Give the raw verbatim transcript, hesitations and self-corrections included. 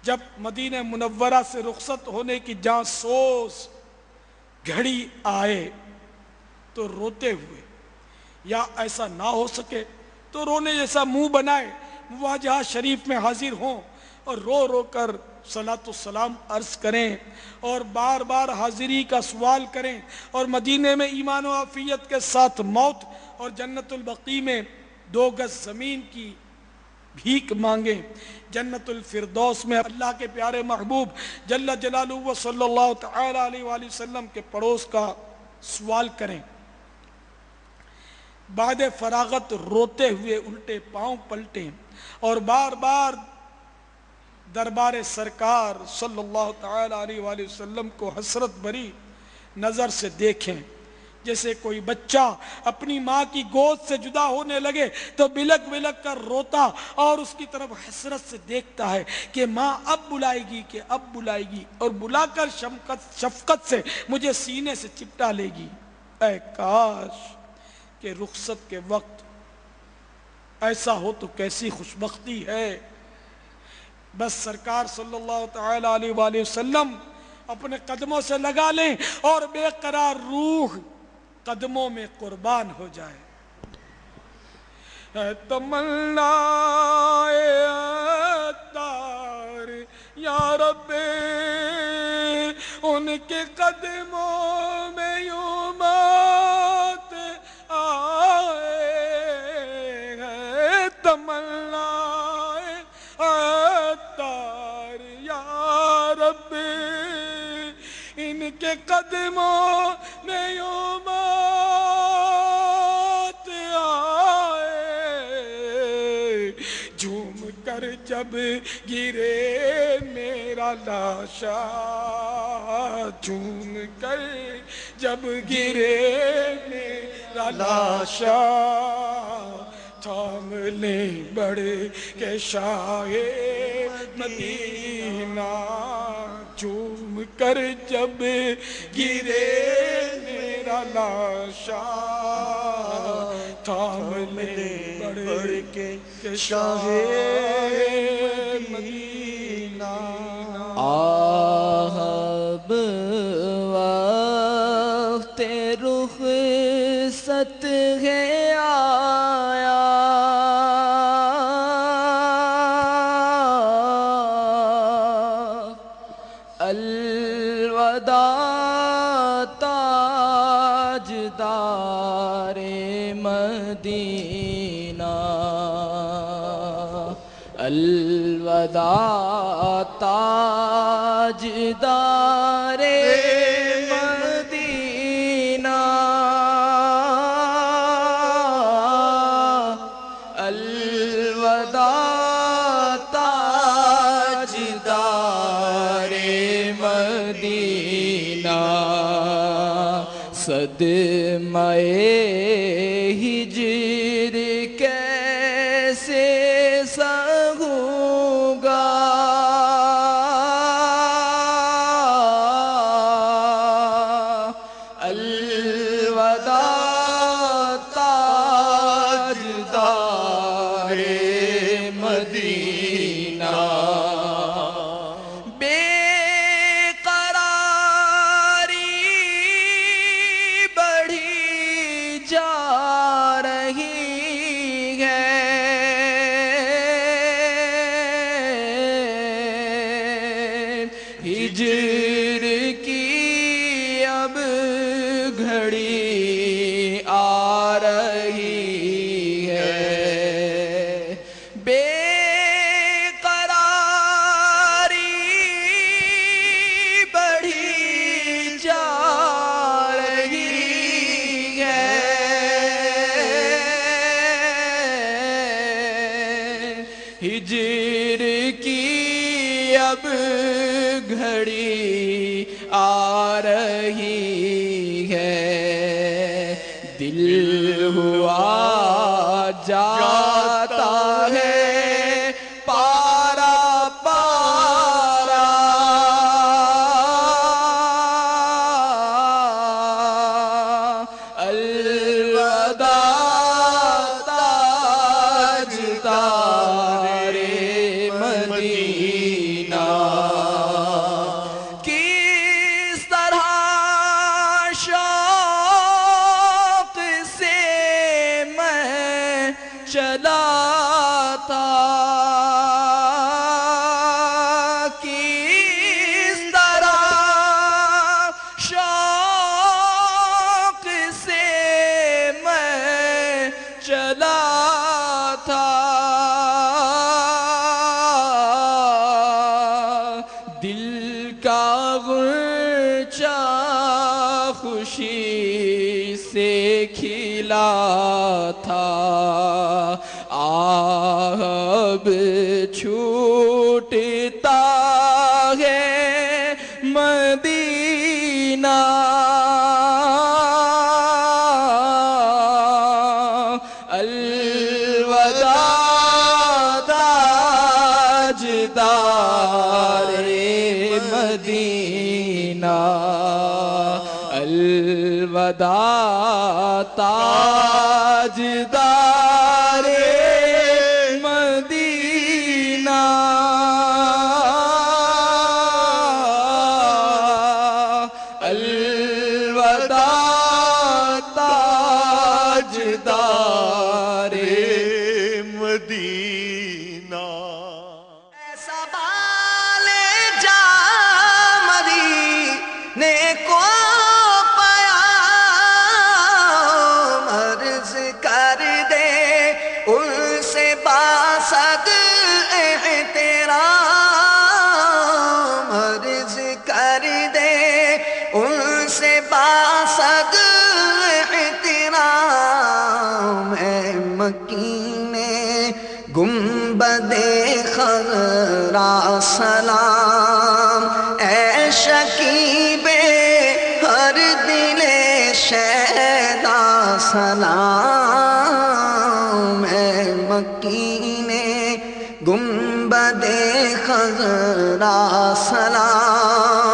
جب مدینہ منورہ سے رخصت ہونے کی جاسوس گھڑی آئے تو روتے ہوئے، یا ایسا نہ ہو سکے تو رونے جیسا منہ بنائے مواجہہ شریف میں حاضر ہوں اور رو رو کر صلاۃ السلام عرض کریں اور بار بار حاضری کا سوال کریں، اور مدینے میں ایمان و عافیت کے ساتھ موت اور جنت البقیع میں دو گز زمین کی بھیک مانگیں، جنت الفردوس میں اللہ کے پیارے محبوب جل جلالہ و صلی اللہ تعالی علیہ وآلہ وسلم کے پڑوس کا سوال کریں۔ بعد فراغت روتے ہوئے الٹے پاؤں پلٹیں اور بار بار دربار سرکار صلی اللہ تعالی علیہ وآلہ وسلم کو حسرت بھری نظر سے دیکھیں، جیسے کوئی بچہ اپنی ماں کی گود سے جدا ہونے لگے تو بلک بلک کر روتا اور اس کی طرف حسرت سے دیکھتا ہے کہ ماں اب بلائے گی کہ اب بلائے گی اور بلا کر شفقت شفقت سے مجھے سینے سے چپٹا لے گی۔ اے کاش کہ رخصت کے وقت ایسا ہو تو کیسی خوش بختی ہے۔ بس سرکار صلی اللہ تعالی علیہ وآلہ وسلم اپنے قدموں سے لگا لیں اور بے قرار روح قدموں میں قربان ہو جائے۔ اے تمنا عطار یا رب، ان کے قدموں میں یوں موت آئے، اے تمنا عطار یا رب، ان کے قدموں میں یوں موت جب گرے میرا لاشا، جھوم کر جب گرے میرا لاشا، تھام لیں بڑھ کے شاہ مدینہ، جھوم کر جب گرے میرا لاشا، تھام لیں بڑھ کے شاہ مدینہ۔ آہب وقت رخصت ہے آیا، الوداع تاجدار مدینہ، الوداع تاجدار مدینہ، الوداع تاجدار مدینہ، صدمہ ہجر کیسے سہوں گا، الوداع تاجدار مدینہ، بے قراری بڑھی جا رہی ہے، ہجر کی اب گھڑی آ رہی ہے، بے قراری بڑھی جا رہی ہے، ہجر کی اب گھڑی آ رہی ہے، دل ہوا جاتا ہے پارا پارا، الوداع تاجدار مدینہ، خوشی سے کھلا تھا، اب چھوٹتا ہے مدینہ، الوداع تاجدار مدینہ، الوداع تاجدار مدینہ، الوداع تاجدار مدینہ۔ ایسا بال جا مدینے کو پایا، عرض کر دے ان سے باسد احترام، عرض کر دے ان سے باسد احترام، اے مکینے گنبد خضرا سلام، اے شکیب ہر دل شیدا سلام، اے مکینے گنبد خضرا سلام۔